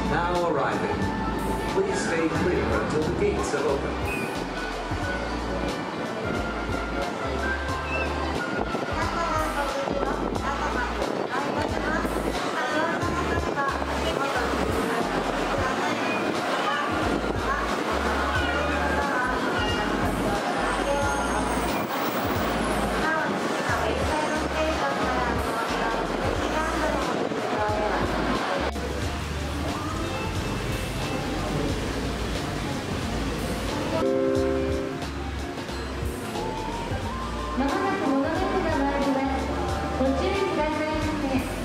Now arriving. Please stay clear until the gates have opened. まもなく物語が参ります。ご注意くださいませ。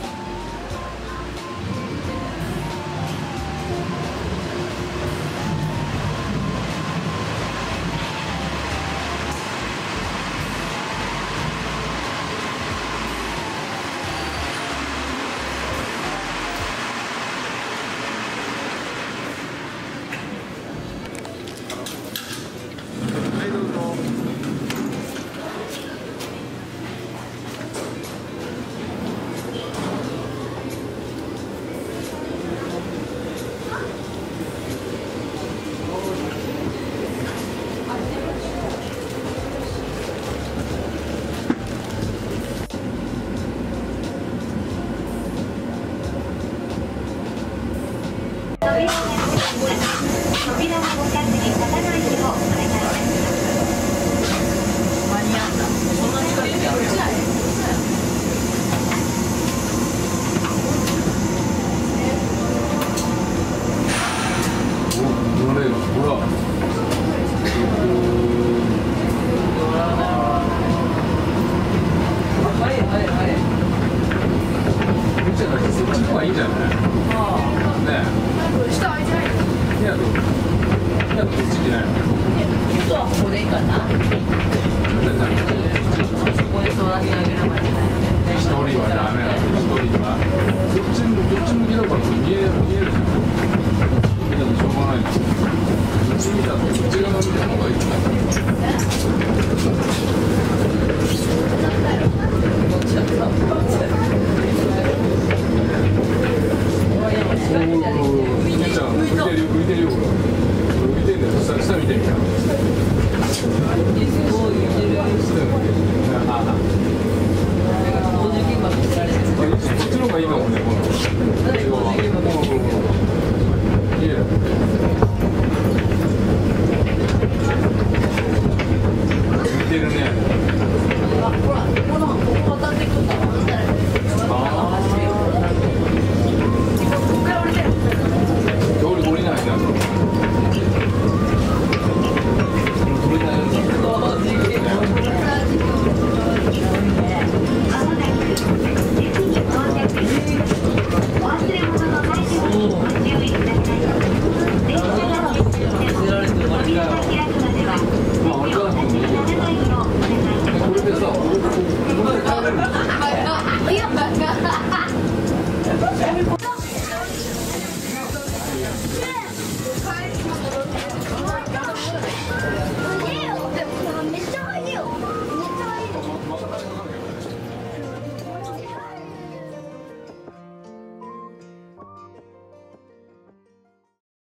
扉を動かずに立たないようお願いします。間に合った。そんなに近いやるじゃない。 ほら。はい。そっちの方がいいんじゃない？ねえ。下開いてない。いや、こっちじゃない。 人はここでいいかな。そこでそうだけあげればいい。 一人はダメだ。一人は。どっち向きだから見えるじゃん。見たらしょうがないんですよ。こっち見たらこっち側見た方がいいんだ。浮いてるよ、これ。浮いてんだよ。下見てみたら。すごい浮いてる。 同時現場見せられる。 こっちの方がいいかもね、この。いいね。